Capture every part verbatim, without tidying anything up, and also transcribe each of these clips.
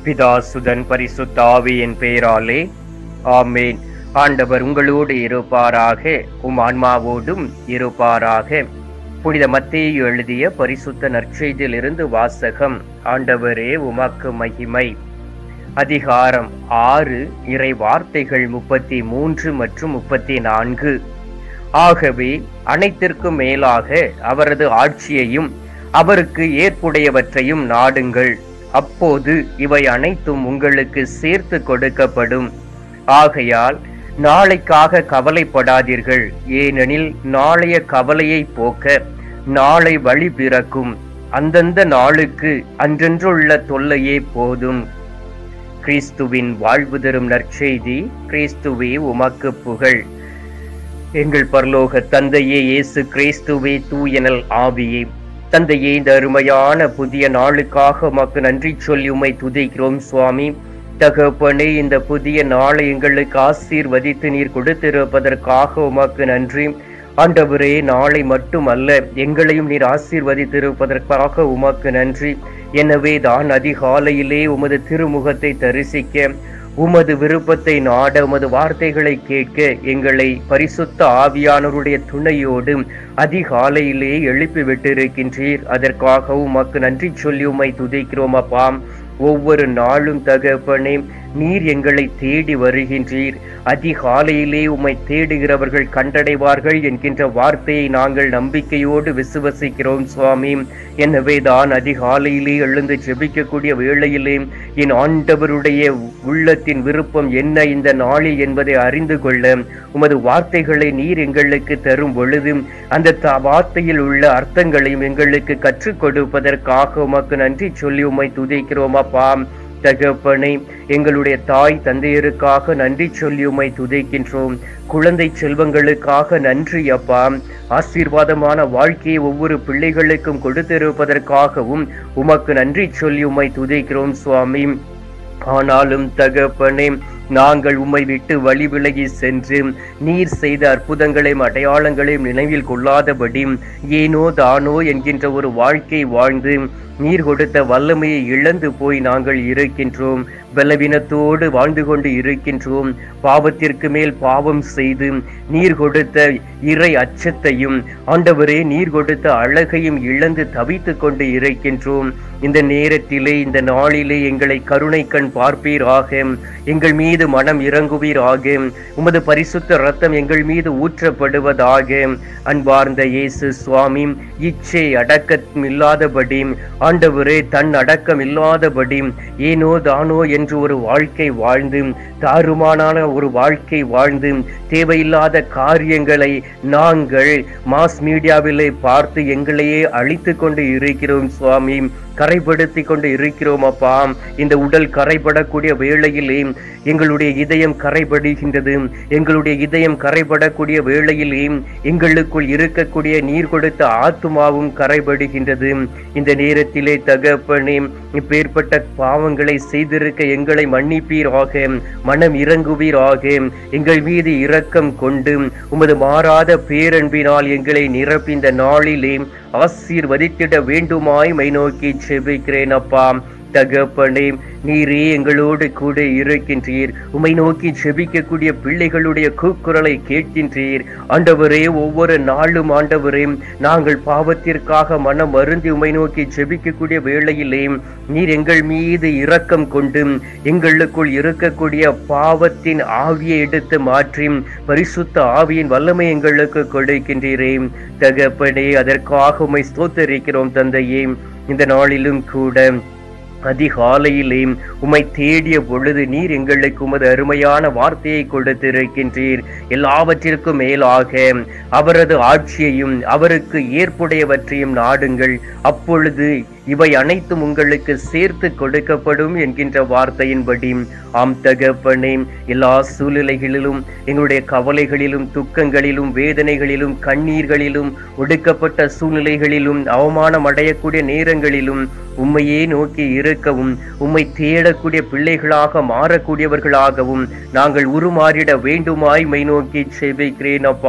பிதா சுதன் பரிசுத்த ஆவியின் பெயராலே ஆமேன். ஆண்டவர் உங்களோடு இருப்பாராக, உம் ஆன்மாவோடும் இருப்பாராக. புனித மத்தேயு எழுதிய பரிசுத்த நற்செய்தியிலிருந்து வாசகம். ஆண்டவரே உமக்கு மகிமை. அதிகாரம் ஆறு, இறை வார்த்தைகள் முப்பத்தி மூன்று மற்றும் முப்பத்தி நான்கு. ஆகவே அனைத்திற்கும் மேலாக அவரது ஆட்சியையும் அவருக்கு ஏற்புடையவற்றையும் நாடுங்கள், அப்போது இவை அனைத்தும் உங்களுக்கு சேர்த்து கொடுக்கப்படும். ஆகையால் நாளைக்காக கவலைப்படாதீர்கள், ஏனெனில் நாளைய கவலையை போக்க நாளை வழி பிறக்கும். அந்தந்த நாளுக்கு அன்றன்றுள்ள தொல்லையே போதும். கிறிஸ்துவின் வாழ்வு தரும் நற்செய்தி. கிறிஸ்துவே உமக்கு புகழ். எங்கள் பரலோக தந்தையே, இயேசு கிறிஸ்துவே, தூயனல் ஆவியே, தந்தையே, இந்த அருமையான புதிய நாளுக்காக உமக்கு நன்றி சொல்லி உம்மை துதிக்கிறோம் சுவாமி. தகப்பனே, இந்த புதிய நாளை எங்களுக்கு ஆசீர்வதித்து நீர் கொடுத்திருப்பதற்காக உமக்கு நன்றி. ஆண்டவரே, நாளை மட்டுமல்ல, எங்களையும் நீர் ஆசீர்வதித்திருப்பதற்காக உமக்கு நன்றி. எனவே தான் அதிகாலையிலே உமது திருமுகத்தை தரிசிக்க, உமது விருப்பத்தை நாட, உமது வார்த்தைகளை கேட்க எங்களை பரிசுத்த ஆவியானவருடைய துணையோடு அதிகாலையிலே எழுப்பி விட்டிருக்கின்றீர். அதற்காக உமக்கு நன்றி சொல்லி உம்மை துதிக்கிறோம் அப்பா. ஒவ்வொரு நாளும் தகப்பனே, நீர் எங்களை தேடி வருகின்றீர். அதிகாலையிலே உம்மை தேடுகிறவர்கள் கண்டடைவார்கள் என்கின்ற வார்த்தையை நாங்கள் நம்பிக்கையோடு விசுவசிக்கிறோம் சுவாமி. எனவே தான் அதிகாலையிலே எழுந்து ஜெபிக்கக்கூடிய வேளையிலே என் ஆண்டவருடைய உள்ளத்தின் விருப்பம் என்ன இந்த நாளில் என்பதை அறிந்து கொள்ள உமது வார்த்தைகளை நீர் எங்களுக்கு தரும் பொழுது அந்த வார்த்தையில் உள்ள அர்த்தங்களையும் எங்களுக்கு கற்றுக் கொடுப்பதற்காக உமக்கு நன்றி சொல்லி உம்மை துதிக்கிறோம் அப்பா. தகப்பனே, எங்களுடைய தாய் தந்தையருக்காக நன்றி சொல்லி உம்மை துதிக்கின்றோம். குழந்தை செல்வங்களுக்காக நன்றி அப்பா. ஆசீர்வாதமான வாழ்க்கையை ஒவ்வொரு பிள்ளைகளுக்கும் கொடுத்திருப்பதற்காகவும் உமக்கு நன்றி சொல்லி உம்மை துதிக்கிறோம் சுவாமி. ஆனாலும் தகப்பனே, நாங்கள் உம்மை விட்டு வழி விலகி சென்று நீர் செய்த அற்புதங்களையும் அடையாளங்களையும் நினைவில் கொள்ளாதபடி ஏனோ தானோ என்கின்ற ஒரு வாழ்க்கை வாழ்ந்து நீர் கொடுத்த வல்லமையை இழந்து போய் நாங்கள் இருக்கின்றோம். பலவீனத்தோடு வாழ்ந்து கொண்டு இருக்கின்றோம். பாவத்திற்கு மேல் பாவம் செய்து நீர் கொடுத்த இறை அச்சத்தையும் ஆண்டவரே நீர் கொடுத்த அழகையும் இழந்து தவித்து கொண்டு இருக்கின்றோம். இந்த நேரத்திலே, இந்த நாளிலே எங்களை கருணை கண் பார்ப்பீராக, எங்கள் மீது மனம் இறங்குவீராக, உமது பரிசுத்த இரத்தம் எங்கள் மீது ஊற்றப்படுவதாக. அன்பார்ந்த இயேசு சுவாமி, இச்சை அடக்கம் இல்லாதபடி ஆண்டவரே, தன் அடக்கம் இல்லாதபடி ஏனோ தானோ என்று ஒரு வாழ்க்கை வாழ்ந்து, தாறுமாறான ஒரு வாழ்க்கை வாழ்ந்து, தேவையில்லாத காரியங்களை நாங்கள் மாஸ் மீடியாவிலே பார்த்து எங்களையே அழித்து கொண்டு இருக்கிறோம் சுவாமி. கரைப்படுத்தி கொண்டு இருக்கிறோம் அப்பா. இந்த உடல் கரைபடக்கூடிய வேளையிலே எங்களுடைய இதயம் கரைபடுகின்றது. எங்களுடைய இதயம் கரைபடக்கூடிய வேளையிலே எங்களுக்குள் இருக்கக்கூடிய நீர் கொடுத்த ஆத்துமாவும் கரைபடுகின்றது. இந்த நேரத்திலே தகப்பனே, இப்பேற்பட்ட பாவங்களை செய்திருக்க எங்களை மன்னிப்பீராக, மனம் இறங்குவீராக. எங்கள் மீது இரக்கம் கொண்டு உமது மாறாத பேரன்பினால் எங்களை நிரப்பி இந்த நாளிலே ஆசீர்வதித்திட வேண்டுமாய் மை நோக்கி செபிக்கிறேன் அப்பா. தகப்பனே, நீரே எங்களோடு கூட இருக்கின்றீர். உம்மை நோக்கி செபிக்கக்கூடிய பிள்ளைகளுடைய கூக்குரலை கேட்கின்றீர். ஆண்டவரே, ஒவ்வொரு நாளும் ஆண்டவரே, நாங்கள் பாவத்திற்காக மனம் வருந்தி உம்மை நோக்கி செபிக்கக்கூடிய வேளையிலே நீர் எங்கள் மீது இரக்கம் கொண்டு எங்களுக்குள் இருக்கக்கூடிய பாவத்தின் ஆவியை எடுத்து மாற்றி பரிசுத்த ஆவியின் வல்லமை எங்களுக்கு கொடுக்கின்றீரே. தகப்பனே, அதற்காக உம்மை ஸ்தோத்திரிக்கிறோம் தந்தையே. இந்த நாளிலும் கூட அதிகாலையிலே உம்மை தேடிய பொழுது நீர் எங்களுக்கு உமது அருமையான வார்த்தையை கொடுத்திருக்கின்றீர். எல்லாவற்றிற்கும் மேலாக அவரது ஆட்சியையும் அவருக்கு ஏற்புடையவற்றையும் நாடுங்கள், அப்பொழுது இவை அனைத்தும் உங்களுக்கு சேர்த்து கொடுக்கப்படும் என்கின்ற வார்த்தையின்படி ஆம் தகப்பனே, எல்லா சூழ்நிலைகளிலும், எங்களுடைய கவலைகளிலும், துக்கங்களிலும், வேதனைகளிலும், கண்ணீர்களிலும், ஒடுக்கப்பட்ட சூழ்நிலைகளிலும், அவமானம் அடையக்கூடிய நேரங்களிலும் உம்மையே நோக்கி இருக்கவும், உம்மை தேடக்கூடிய பிள்ளைகளாக மாறக்கூடியவர்களாகவும் நாங்கள் உருமாறிட வேண்டுமாய் மை நோக்கி செபிக்கிறேன் அப்பா.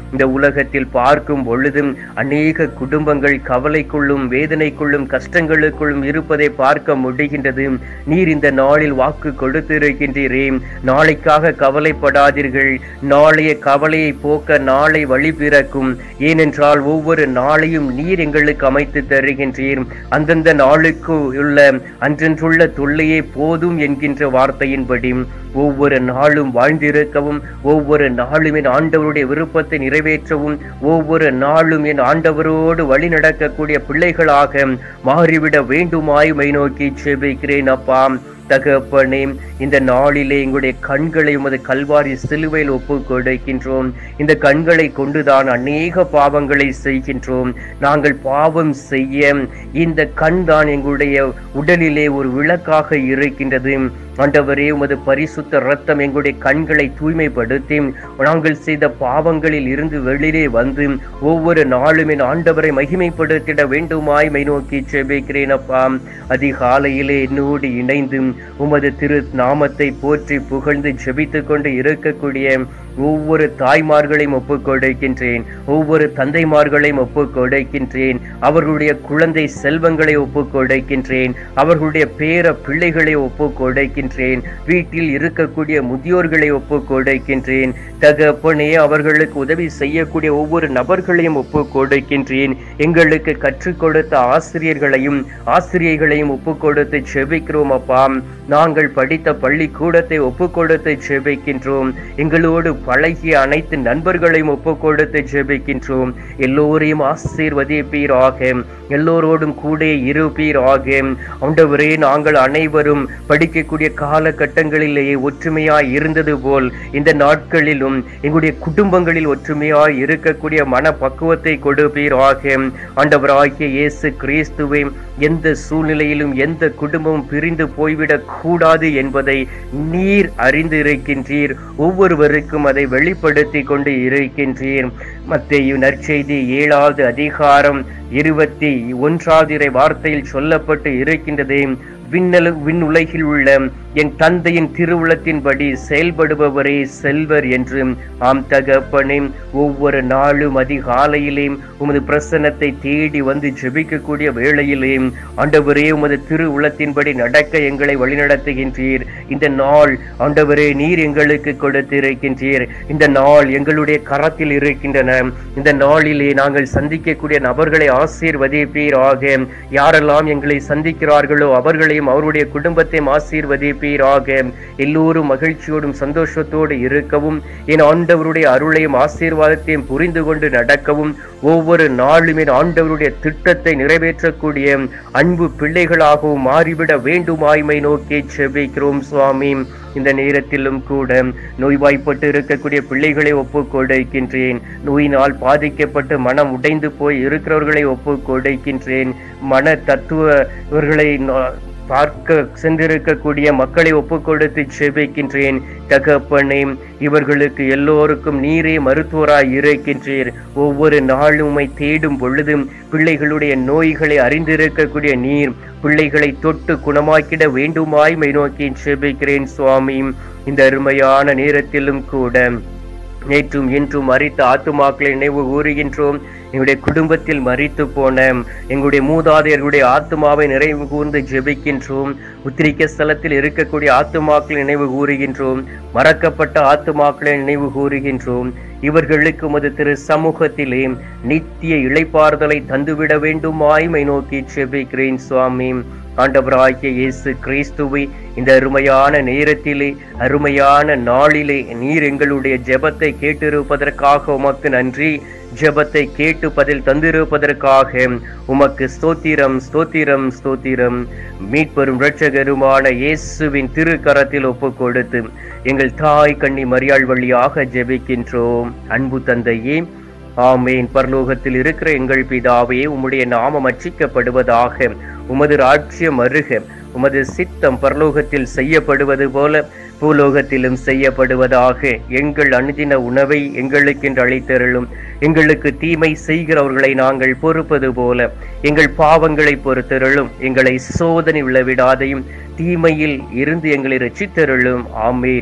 இந்த உலகத்தில் பார்க்கும் பொழுதும் அநேக குடும்பங்கள் கவலைக்குள்ளும் வேதனைக்குள்ளும் கஷ்டங்களுக்குள்ளும் இருப்பதை பார்க்க முடிகின்றது. நீர் இந்த நாளில் வாக்கு கொடுத்திருக்கின்றீரே, நாளைக்காக கவலைப்படாதீர்கள், நாளைய கவலையை போக்க நாளை வழி பிறக்கும். ஏனென்றால் ஒவ்வொரு நாளையும் நீர் எங்களுக்கு அமைத்து தருகின்றீர். அந்தந்த நாளுக்கு உள்ள அன்றன்றுள்ள தொல்லையே போதும் என்கின்ற வார்த்தையின்படி ஒவ்வொரு நாளும் வாழ்ந்திருக்கவும், ஒவ்வொரு நாளும் என் ஆண்டவருடைய விருப்பத்தை நிறைவேற்றவும், ஒவ்வொரு நாளும் என் ஆண்டவரோடு வழி நடக்கக்கூடிய பிள்ளைகளாக மாறிவிட வேண்டுமாய் மை நோக்கி செபிக்கிறேன் அப்பா. தகப்பனே, இந்த நாளிலே எங்களுடைய கண்களை உமது கல்வாரி சிலுவையில் ஒப்பு கொடுக்கின்றோம். இந்த கண்களை கொண்டுதான் அநேக பாவங்களை செய்கின்றோம். நாங்கள் பாவம் செய்ய இந்த கண் தான் எங்களுடைய உடலிலே ஒரு விளக்காக இருக்கின்றது. ஆண்டவரே, உமது பரிசுத்த இரத்தம் எங்களுடைய கண்களை தூய்மைப்படுத்தி நாங்கள் செய்த பாவங்களில் இருந்து வெளியே வந்து ஒவ்வொரு நாளும் என் ஆண்டவரை மகிமைப்படுத்திட வேண்டுமாய் மை நோக்கி செபிக்கிறேன் அப்பா. அதிகாலையிலே என்னோடு இணைந்து உமது திரு நாமத்தை போற்றி புகழ்ந்து ஜெபித்துக் கொண்டு இருக்கக்கூடிய ஒவ்வொரு தாய்மார்களையும் ஒப்புக் கொடுக்கின்றேன், ஒவ்வொரு தந்தைமார்களையும் ஒப்புக் கொடுக்கின்றேன், அவர்களுடைய குழந்தை செல்வங்களை ஒப்புக் கொடுக்கின்றேன், அவர்களுடைய பேர பிள்ளைகளை ஒப்புக் கொடுக்கின்றேன், வீட்டில் இருக்கக்கூடிய முதியோர்களை ஒப்புக் கொடுக்கின்றேன். தகப்பனே, அவர்களுக்கு உதவி செய்யக்கூடிய ஒவ்வொரு நபர்களையும் ஒப்புக் கொடுக்கின்றேன். எங்களுக்கு கற்றுக் கொடுத்த ஆசிரியர்களையும் ஆசிரியர்களையும் ஒப்புக் கொடுத்து செபிக்கிறோம் அப்பா. நாங்கள் படித்த பள்ளிக்கூடத்தை ஒப்புக் கொடுத்து செபிக்கின்றோம். எங்களோடு பழகிய அனைத்து நண்பர்களையும் ஒப்புக் கொடுத்து ஜெபிக்கின்றோம். எல்லோரையும் ஆசீர்வதிப்பீராக, எல்லோரோடும் கூட இருப்பீராக. ஆண்டவரே, நாங்கள் அனைவரும் படிக்கக்கூடிய காலகட்டங்களிலேயே ஒற்றுமையாய் இருந்தது போல் இந்த நாட்களிலும் எங்களுடைய குடும்பங்களில் ஒற்றுமையாய் இருக்கக்கூடிய மன பக்குவத்தை கொடுப்பீராக. ஆண்டவராகிய இயேசு கிறிஸ்துவை எந்த சூழ்நிலையிலும் எந்த குடும்பமும் பிரிந்து போய்விடக் கூடாது என்பதை நீர் அறிந்து இருக்கின்றீர். ஒவ்வொருவருக்கும் அதை வெளிப்படுத்தி கொண்டு இருக்கின்றீர். மத்தேயு நற்செய்தி ஏழாவது அதிகாரம் இருபத்தி ஒன்றாவது வார்த்தையில் சொல்லப்பட்டு இருக்கின்றது, விண்ணலு விண்ணுலகில் உள்ள என் தந்தையின் திருவுளத்தின்படி செயல்படுபவரே செல்வர் என்று. ஆம் தகப்பனே, ஒவ்வொரு நாளும் அதிகாலையிலே உமது பிரசன்னத்தை தேடி வந்து ஜெபிக்கக்கூடிய வேளையிலே ஆண்டவரே, உமது திருவுளத்தின்படி நடக்க எங்களை வழிநடத்துகின்றீர். இந்த நாள் ஆண்டவரே நீர் எங்களுக்கு கொடுத்திருக்கின்றீர். இந்த நாள் எங்களுடைய கரத்தில் இருக்கின்றன. இந்த நாளிலே நாங்கள் சந்திக்கக்கூடிய நபர்களை ஆசீர்வதிப்பீராக. யாரெல்லாம் எங்களை சந்திக்கிறார்களோ அவர்களை அவருடைய குடும்பத்தையும் ஆசீர்வதிப்பீராக. எல்லோரும் மகிழ்ச்சியோடும் சந்தோஷத்தோடு இருக்கவும், என் ஆண்டவருடைய அருளையும் ஆசீர்வாதத்தையும் புரிந்து கொண்டு நடக்கவும், ஒவ்வொரு நாளும் என் ஆண்டவருடைய திட்டத்தை நிறைவேற்றக்கூடிய அன்பு பிள்ளைகளாகவும் மாறிவிட வேண்டுமாய்மை நோக்கி செபிக்கிறோம் சுவாமி. இந்த நேரத்திலும் கூட நோய்வாய்ப்பட்டு இருக்கக்கூடிய பிள்ளைகளை ஒப்புக் கொடுக்கின்றேன். நோயினால் பாதிக்கப்பட்டு மனம் உடைந்து போய் இருக்கிறவர்களை ஒப்புக் கொடுக்கின்றேன். மன தத்துவர்களை பார்க்க சென்றிருக்கக்கூடிய மக்களை ஒப்புக் கொடுத்து செபிக்கின்றேன். தகப்பனே, இவர்களுக்கு எல்லோருக்கும் நீரே மருத்துவராய் இருக்கின்றீர். ஒவ்வொரு நாளும் உம்மை தேடும் பொழுதும் பிள்ளைகளுடைய நோய்களை அறிந்திருக்கக்கூடிய நீர் பிள்ளைகளை தொட்டு குணமாக்கிட வேண்டுமாய் மை நோக்கி செபிக்கிறேன் சுவாமி. இந்த அருமையான நேரத்திலும் கூட நேற்றும் இன்றும் மரித்த ஆத்துமாக்களை நினைவு கூறுகின்றோம். எங்களுடைய குடும்பத்தில் மரித்து போன எங்களுடைய மூதாதையர்களுடைய ஆத்துமாவை நிறைவு கூர்ந்து ஜெபிக்கின்றோம். உத்திரிக்க ஸ்தலத்தில் இருக்கக்கூடிய ஆத்துமாக்களை நினைவு கூறுகின்றோம். மறக்கப்பட்ட ஆத்துமாக்களை நினைவு கூறுகின்றோம். இவர்களுக்கு உமது திரு சமூகத்திலே நித்திய இளைப்பாறுதலை தந்துவிட வேண்டுமாய் மை நோக்கி ஜெபிக்கிறேன் சுவாமி. ஆண்டவராகிய இயேசு கிறிஸ்துவை இந்த அருமையான நேரத்திலே அருமையான நாளிலே நீர் எங்களுடைய ஜெபத்தை கேட்டிருப்பதற்காக உமக்கு நன்றி. ஜெபத்தை கேட்டு பதில் தந்திருப்பதற்காக உமக்கு ஸ்தோத்திரம் ஸ்தோத்திரம் ஸ்தோத்திரம். மீட்பெரும் இரட்சகருமான இயேசுவின் திருக்கரத்தில் ஒப்பு கொடுத்து எங்கள் தாய் கன்னி மரியாள் வழியாக ஜெபிக்கின்றோம். அன்பு தந்தையே, ஆமேன். பரலோகத்தில் இருக்கிற எங்கள் பிதாவே, உம்முடைய நாமம் அர்ச்சிக்கப்படுவதாக, உமது ராஜ்யம் அருக, உமது சித்தம் பரலோகத்தில் செய்யப்படுவது போல பூலோகத்திலும் செய்யப்படுவதாக. எங்கள் அனுதின உணவை எங்களுக்கென்று அளித்தருளும். எங்களுக்கு தீமை செய்கிறவர்களை நாங்கள் பொறுப்பது போல எங்கள் பாவங்களை பொறுத்தருளும். எங்களை சோதனை விழவிடாதையும் தீமையில் இருந்து எங்களை ரட்சித்தருளும். ஆமேன்.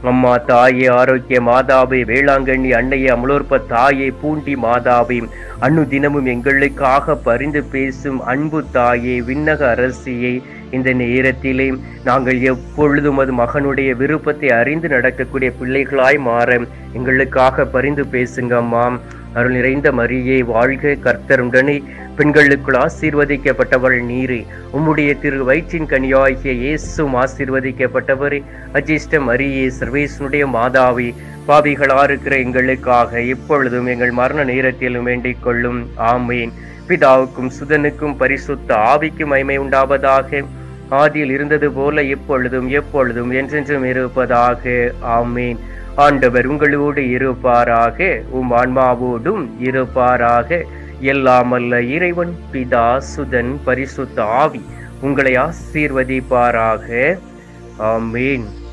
அம்மா தாயே, ஆரோக்கிய மாதாவே, வேளாங்கண்ணி அன்னையே, அமலோற்ப தாயே, பூண்டி மாதாவே, அன்னு தினமும் எங்களுக்காக பரிந்து பேசும் அன்பு தாயே, விண்ணக அரசியே, இந்த நேரத்திலே நாங்கள் எப்பொழுதும் அது மகனுடைய விருப்பத்தை அறிந்து நடக்கக்கூடிய பிள்ளைகளாய் மாற எங்களுக்காக பரிந்து பேசுங்க அம்மா. அருள் நிறைந்த மரியே வாழ்க, கர்த்தர் உடனே பெண்களுக்குள் ஆசீர்வதிக்கப்பட்டவள் நீரே, உம்முடைய திரு வயிற்றின் கனியாகிய இயேசுவும் ஆசீர்வதிக்கப்பட்டவரே. அஜிஷ்ட மரியே, சர்வேசனுடைய மாதாவே, பாவிகளா இருக்கிற எங்களுக்காக இப்பொழுதும் எங்கள் மரண நேரத்திலும் வேண்டிக் கொள்ளும். ஆமேன். பிதாவுக்கும் சுதனுக்கும் பரிசுத்த ஆவிக்கும் மகிமை உண்டாவதாக. ஆதியில் இருந்தது போல இப்பொழுதும் எப்பொழுதும் என்றென்றும் இருப்பதாக. ஆமேன். ஆண்டவர் உங்களோடு இருப்பாராக, உம் ஆன்மாவோடும் இருப்பாராக. எல்லாமல்ல இறைவன் பிதா, சுதன், பரிசுத்த ஆவி உங்களை ஆசீர்வதிப்பாராக. ஆமேன்.